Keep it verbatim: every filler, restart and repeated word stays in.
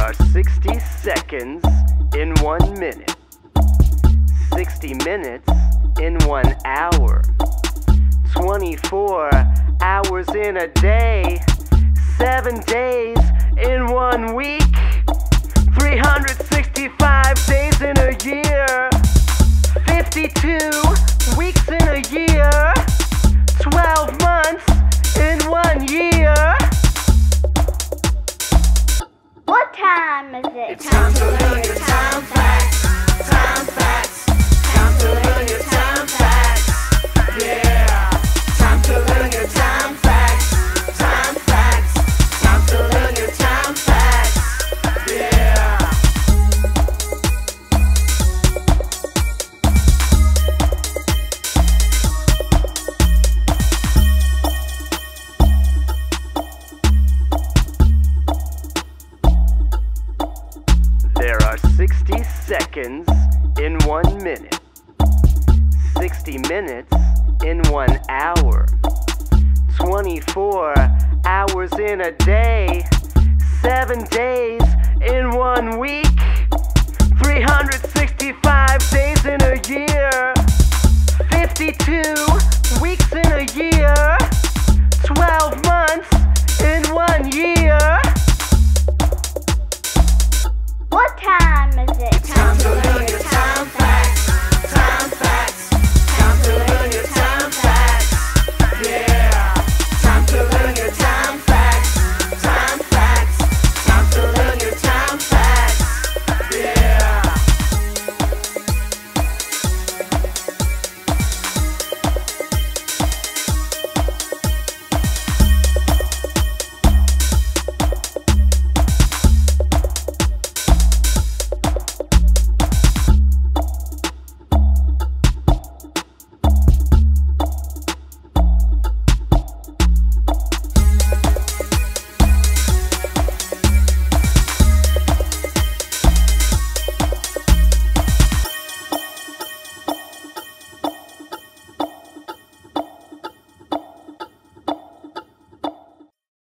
are sixty seconds in one minute, sixty minutes in one hour, twenty-four hours in a day, seven days in one week, three hundred sixty-five days in a year, fifty-two weeks in a year, twelve months in one year. What time is it? It's time to learn your time facts. Time facts. Time to learn your time facts. Yeah. Time to learn your time facts. Time facts. Time to learn your time facts. Yeah. There are sixty seconds in one minute, sixty minutes in one hour, twenty-four hours in a day, seven days in one week, three hundred sixty-five days in a year, fifty-two